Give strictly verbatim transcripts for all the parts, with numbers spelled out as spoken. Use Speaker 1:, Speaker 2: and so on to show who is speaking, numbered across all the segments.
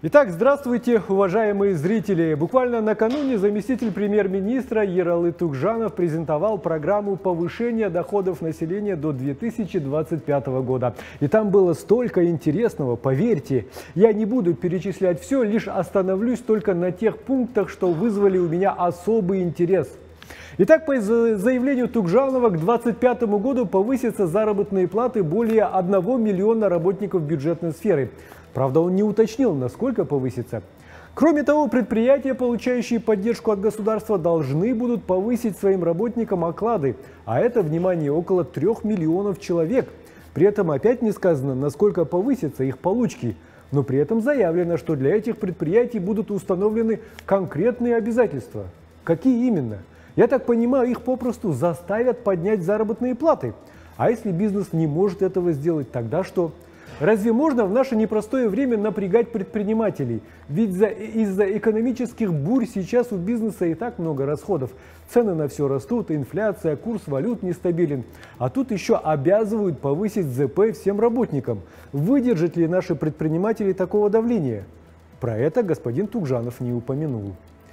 Speaker 1: Итак, здравствуйте, уважаемые зрители! Буквально накануне заместитель премьер-министра Ералы Тугжанов презентовал программу повышения доходов населения до две тысячи двадцать пятого года. И там было столько интересного, поверьте. Я не буду перечислять все, лишь остановлюсь только на тех пунктах, что вызвали у меня особый интерес. Итак, по заявлению Тугжанова, к две тысячи двадцать пятому году повысятся заработные платы более одного миллиона работников бюджетной сферы. Правда, он не уточнил, насколько повысится. Кроме того, предприятия, получающие поддержку от государства, должны будут повысить своим работникам оклады. А это, внимание, около трех миллионов человек. При этом опять не сказано, насколько повысятся их получки. Но при этом заявлено, что для этих предприятий будут установлены конкретные обязательства. Какие именно? Я так понимаю, их попросту заставят поднять заработные платы. А если бизнес не может этого сделать, тогда что? Разве можно в наше непростое время напрягать предпринимателей? Ведь из-за экономических бурь сейчас у бизнеса и так много расходов. Цены на все растут, инфляция, курс валют нестабилен. А тут еще обязывают повысить зэ пэ всем работникам. Выдержат ли наши предприниматели такого давления? Про это господин Тугжанов не упомянул.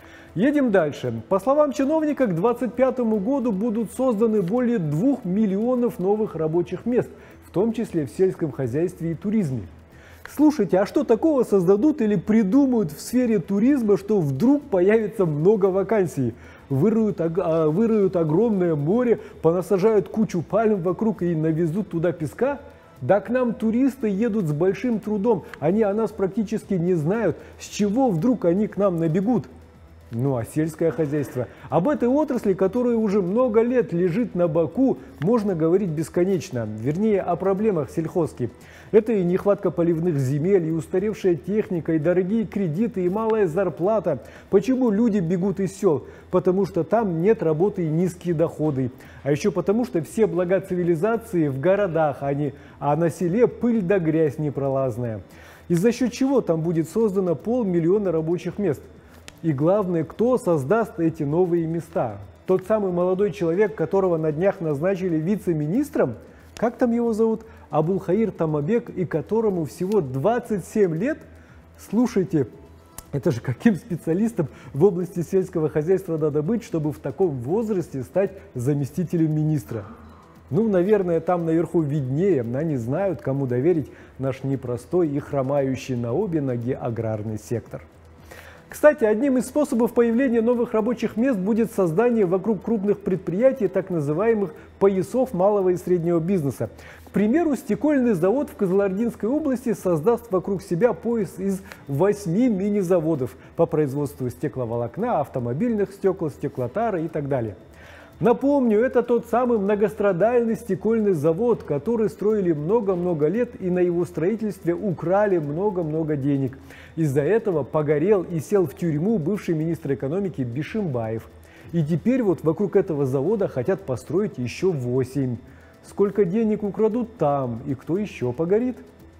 Speaker 1: Едем дальше. По словам чиновника, к две тысячи двадцать пятому году будут созданы более двух миллионов новых рабочих мест, в том числе в сельском хозяйстве и туризме. Слушайте, а что такого создадут или придумают в сфере туризма, что вдруг появится много вакансий? Выруют, выруют огромное море, понасажают кучу пальм вокруг и навезут туда песка? Да к нам туристы едут с большим трудом, они о нас практически не знают, с чего вдруг они к нам набегут. Ну а сельское хозяйство? Об этой отрасли, которая уже много лет лежит на боку, можно говорить бесконечно. Вернее, о проблемах сельхозки. Это и нехватка поливных земель, и устаревшая техника, и дорогие кредиты, и малая зарплата. Почему люди бегут из сел? Потому что там нет работы и низкие доходы. А еще потому, что все блага цивилизации в городах, а, не, а на селе пыль да грязь непролазная. И за счет чего там будет создано полмиллиона рабочих мест? И главное, кто создаст эти новые места? Тот самый молодой человек, которого на днях назначили вице-министром, как там его зовут, Абулхаир Тамабек, и которому всего двадцать семь лет? Слушайте, это же каким специалистом в области сельского хозяйства надо быть, чтобы в таком возрасте стать заместителем министра? Ну, наверное, там наверху виднее, они знают, кому доверить наш непростой и хромающий на обе ноги аграрный сектор. Кстати, одним из способов появления новых рабочих мест будет создание вокруг крупных предприятий так называемых поясов малого и среднего бизнеса. К примеру, стекольный завод в Кызылординской области создаст вокруг себя пояс из восьми мини-заводов по производству стекловолокна, автомобильных стекол, стеклотары и так далее. Напомню, это тот самый многострадальный стекольный завод, который строили много-много лет, и на его строительстве украли много-много денег. Из-за этого погорел и сел в тюрьму бывший министр экономики Бишимбаев. И теперь вот вокруг этого завода хотят построить еще восемь. Сколько денег украдут там, и кто еще погорит?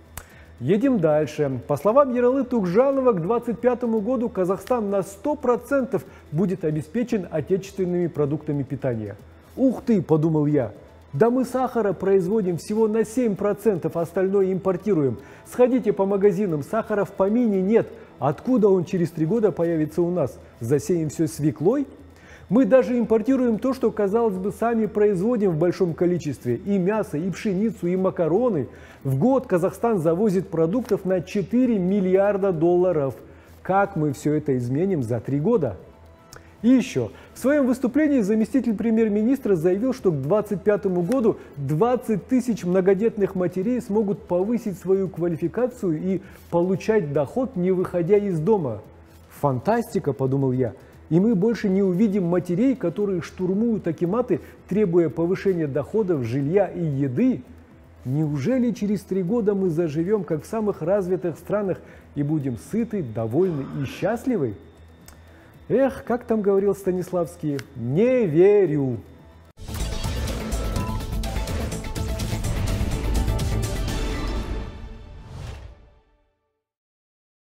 Speaker 1: Едем дальше. По словам Ералы Тугжанова, к две тысячи двадцать пятому году Казахстан на сто процентов будет обеспечен отечественными продуктами питания. Ух ты, подумал я. Да мы сахара производим всего на семь процентов, остальное импортируем. Сходите по магазинам, сахара в помине нет. Откуда он через три года появится у нас? Засеем все свеклой? Мы даже импортируем то, что, казалось бы, сами производим в большом количестве. И мясо, и пшеницу, и макароны. В год Казахстан завозит продуктов на четыре миллиарда долларов. Как мы все это изменим за три года? И еще. В своем выступлении заместитель премьер-министра заявил, что к две тысячи двадцать пятому году двадцать тысяч многодетных матерей смогут повысить свою квалификацию и получать доход, не выходя из дома. Фантастика, подумал я. И мы больше не увидим матерей, которые штурмуют акиматы, требуя повышения доходов, жилья и еды. Неужели через три года мы заживем, как в самых развитых странах, и будем сыты, довольны и счастливы? Эх, как там говорил Станиславский, не верю.